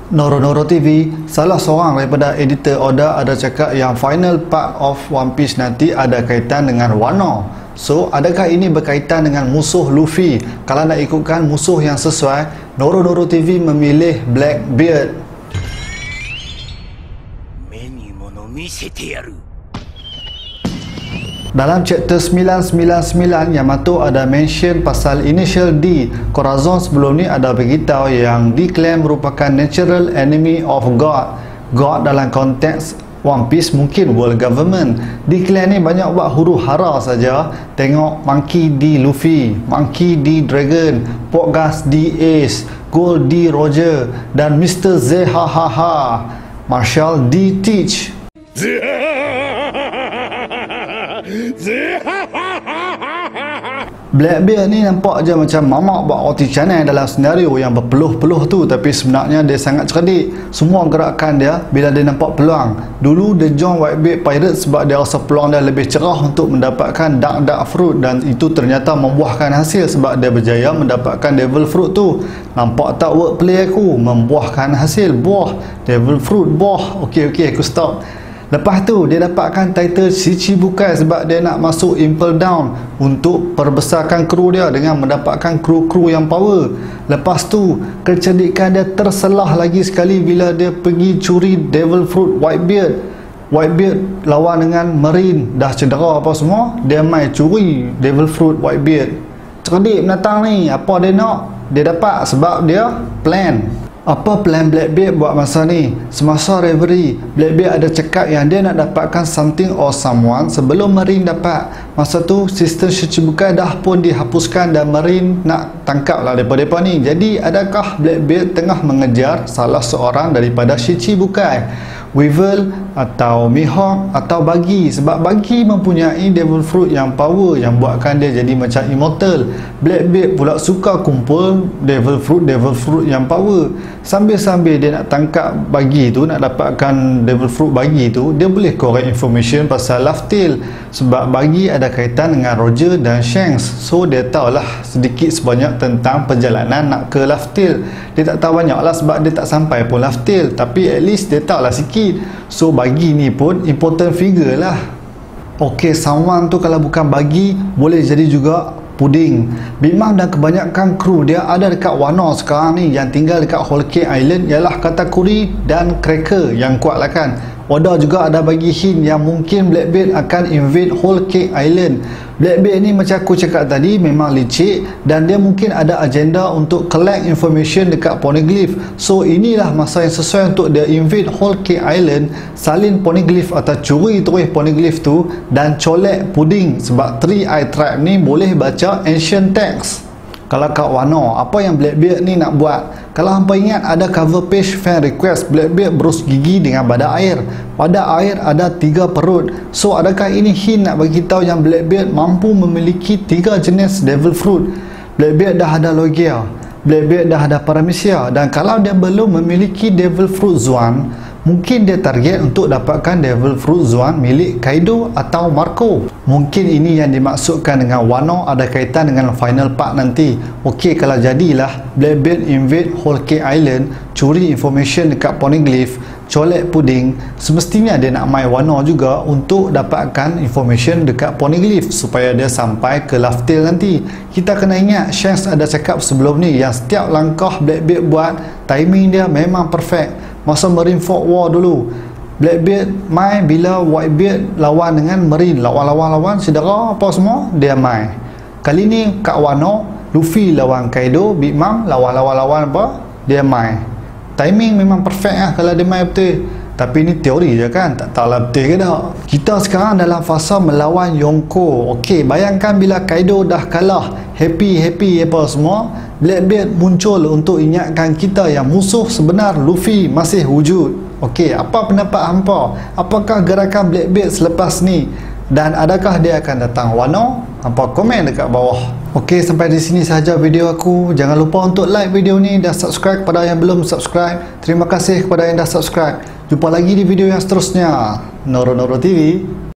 Noro TV, salah seorang daripada editor Oda ada cakap yang final part of One Piece nanti ada kaitan dengan Wano. So, adakah ini berkaitan dengan musuh Luffy? Kalau nak ikutkan musuh yang sesuai, Noro TV memilih Blackbeard. Dalam chapter 999 Yamato ada mention pasal initial D. Corazon sebelum ni ada beritahu yang diklaim merupakan natural enemy of God. God dalam konteks One Piece mungkin world government. Diklaim ni banyak buat huru hara saja. Tengok Monkey D Luffy, Monkey D Dragon, Portgas D Ace, Gold D Roger dan Mr. Z Marshall D Teach. Blackbeard ni nampak je macam mamak buat roti canai dalam senario yang berpeluh-peluh tu, tapi sebenarnya dia sangat cerdik. Semua gerakan dia bila dia nampak peluang. Dulu dia join Whitebeard Pirate sebab dia rasa peluang dia lebih cerah untuk mendapatkan dark fruit, dan itu ternyata membuahkan hasil sebab dia berjaya mendapatkan devil fruit tu. Nampak tak wordplay aku? Membuahkan hasil, buah devil fruit, buah. Okey aku stop. Lepas tu dia dapatkan title Shichibukai sebab dia nak masuk Impel Down untuk perbesarkan kru dia dengan mendapatkan kru-kru yang power. Lepas tu kecerdikan dia terselah lagi sekali bila dia pergi curi Devil Fruit Whitebeard lawan dengan Marine, dah cedera apa semua, dia mai curi Devil Fruit Whitebeard. Cerdik binatang ni, apa dia nak dia dapat sebab dia plan. Apa plan Blackbeard buat masa ni? Semasa Reverie, Blackbeard ada cakap yang dia nak dapatkan something or someone sebelum Marine dapat. Masa tu sistem Shichibukai dah pun dihapuskan dan Marine nak tangkap lah mereka ni. Jadi adakah Blackbeard tengah mengejar salah seorang daripada Shichibukai? Weevil atau Mihawk atau Buggy, sebab Buggy mempunyai Devil Fruit yang power yang buatkan dia jadi macam immortal. Blackbeard pula suka kumpul Devil Fruit yang power. Sambil-sambil dia nak tangkap Buggy tu, nak dapatkan Devil Fruit Buggy tu, dia boleh korek information pasal Laugh Tale sebab Buggy ada kaitan dengan Roger dan Shanks. So dia tahulah sedikit sebanyak tentang perjalanan nak ke Laugh Tale. Dia tak tahu banyak lah sebab dia tak sampai pun Laugh Tale, tapi at least dia tahulah sikit. So Buggy ni pun important figure lah. Ok, someone tu kalau bukan Buggy boleh jadi juga Pudding. Big Mom dan kebanyakan kru dia ada dekat Wano sekarang ni. Yang tinggal dekat Whole Cake Island ialah Katakuri dan Cracker yang kuat lah kan. Oda juga ada bagi hint yang mungkin Blackbeard akan invade Whole Cake Island. Blackbeard ni macam aku cakap tadi memang licik dan dia mungkin ada agenda untuk collect information dekat Poneglyph. So inilah masa yang sesuai untuk dia invade Whole Cake Island, salin Poneglyph atau curi terus Poneglyph tu dan colek Pudding sebab Three Eye Tribe ni boleh baca ancient text. Kalau kat Wano, apa yang Blackbeard ni nak buat? Kalau hampa ingat ada cover page fan request Blackbeard berus gigi dengan badak air. Badak air ada 3 perut. So adakah ini hint nak bagi tahu yang Blackbeard mampu memiliki 3 jenis Devil Fruit? Blackbeard dah ada Logia, Blackbeard dah ada Paramecia, dan kalau dia belum memiliki Devil Fruit Zoan, mungkin dia target untuk dapatkan Devil Fruit Zoan milik Kaido atau Marco. Mungkin ini yang dimaksudkan dengan Wano ada kaitan dengan final part nanti. Okey, kalau jadilah Blackbeard invade Whole Cake Island, curi information dekat Poneglyph, colek Pudding, semestinya dia nak main Wano juga untuk dapatkan information dekat Poneglyph supaya dia sampai ke Laugh Tale nanti. Kita kena ingat Shanks ada cakap sebelum ni yang setiap langkah Blackbeard buat, timing dia memang perfect. Masa Marineford War dulu, Blackbeard main bila Whitebeard lawan dengan Marine, lawan cedera apa semua, dia main. Kali ni kat Wano, Luffy lawan Kaido, Big Mom lawan apa, dia main. Timing memang perfect lah kalau dia main betul. Tapi ni teori je kan, tak tahulah betul ke tak. Kita sekarang dalam fasa melawan Yonko. Okey, bayangkan bila Kaido dah kalah, happy apa semua, Blackbeard muncul untuk ingatkan kita yang musuh sebenar Luffy masih wujud. Okey, apa pendapat hampa? Apakah gerakan Blackbeard selepas ni? Dan adakah dia akan datang Wano? Hampa komen dekat bawah. Okey, sampai di sini sahaja video aku. Jangan lupa untuk like video ni dan subscribe kepada yang belum subscribe. Terima kasih kepada yang dah subscribe. Jumpa lagi di video yang seterusnya. Noro TV.